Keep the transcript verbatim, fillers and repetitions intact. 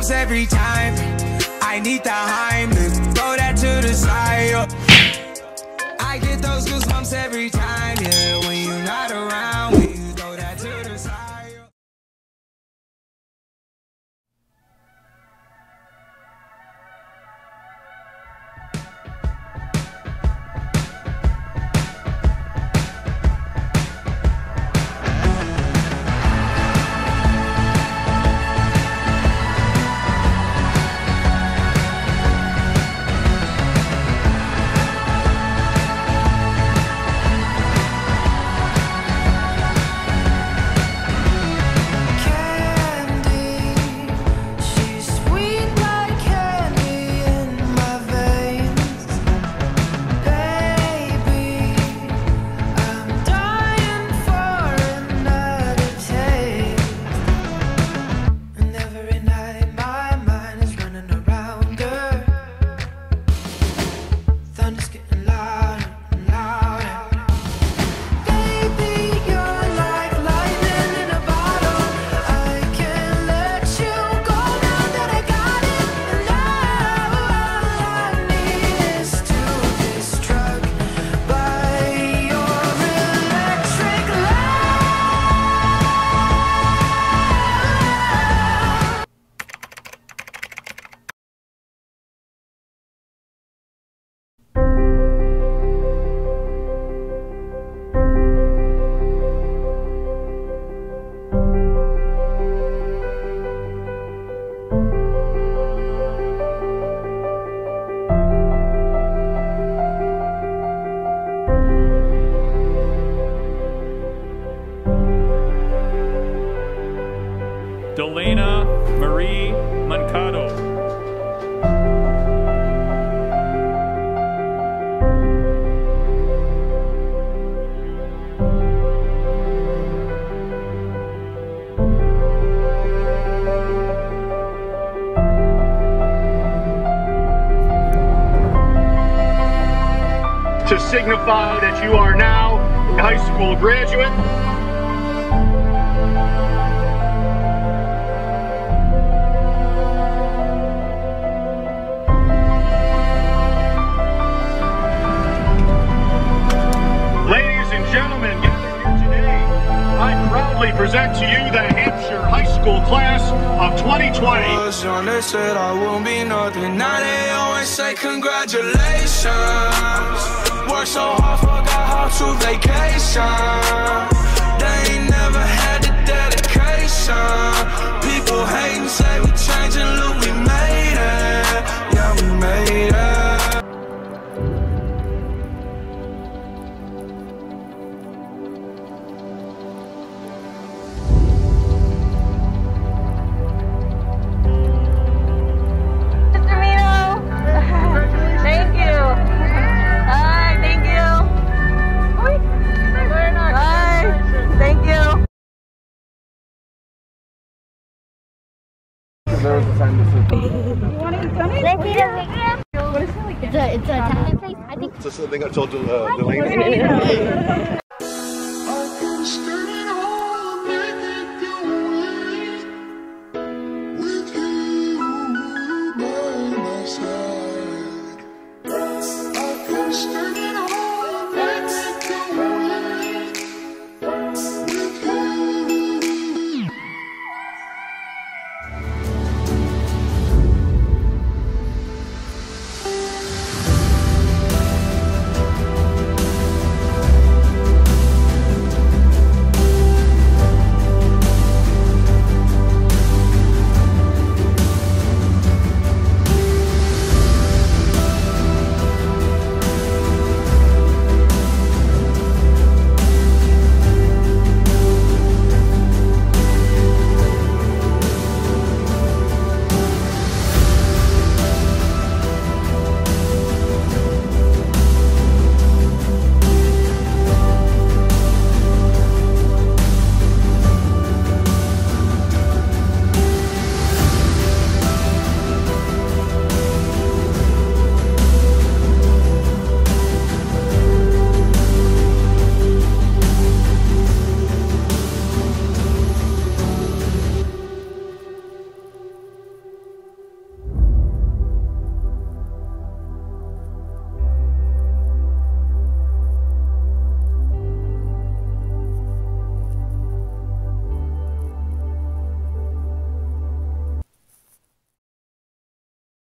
goosebumps every time. I need the Heimlich, throw that to the side. I get those goosebumps every time, yeah. When you're not around, when you throw that to the side. Delana Marie Mancado. To signify that you are now a high school graduate, present to you the Hampshire High School class of twenty twenty. They said I won't be nothing. Now they always say congratulations. Worked so hard, forgot how to vacation. They ain't never had the dedication. People hate and say we changing, look, we made it. Yeah, we made it. There was a time to sit. You want to eat something? What is it like? It's a, it's a Italian place, I think. It's just something I told uh, Delaney.